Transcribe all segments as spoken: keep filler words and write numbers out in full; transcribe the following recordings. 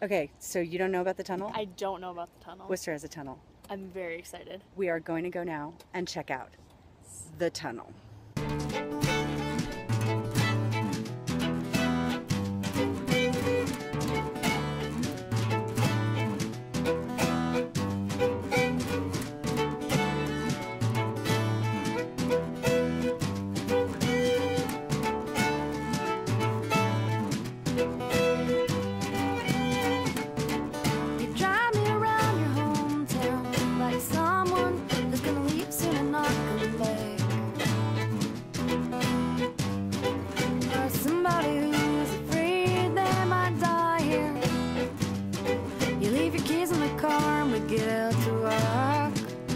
Okay, so you don't know about the tunnel? I don't know about the tunnel. Worcester has a tunnel. I'm very excited. We are going to go now and check out the tunnel. Get out to walk.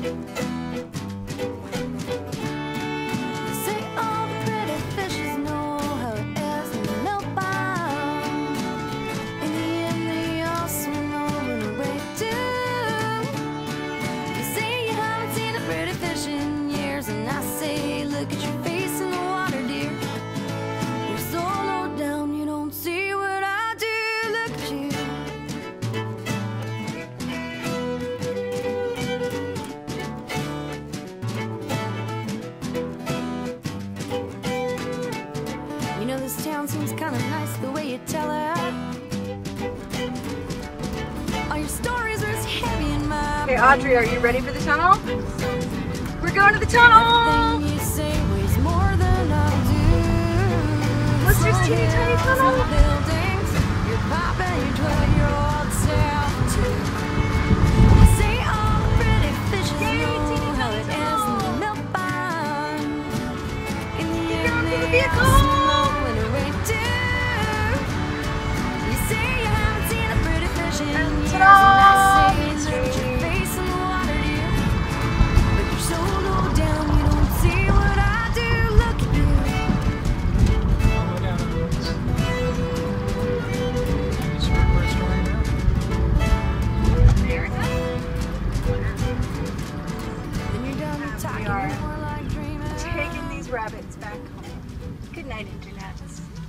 They say all the pretty fishes know how it is in the milk bottom. In the end they all swim over and away too. They say you haven't seen a pretty fish in years, and I say look at your face in the water, dear. You're so low down you don't see what I do. Look at you. You know this town seems kind of nice the way you tell it. All your stories are as heavy in my Hey Audrey, are you ready for the tunnel? We're going to the tunnel! Everything you say weighs more than I do. Worcester's teeny tiny tunnel. Buildings, you're popping your twelve-year-old self too. You say all the pretty fishes know how it is in the milk barn. In the end, they all smoke away too. You say you haven't seen a pretty fish in years, and I say look at your face in the water, dear. But you're so low down you don't see what I do. Look at you. Then you're done talking are more like dreaming. Taking these rabbits back home. Good night, Internet.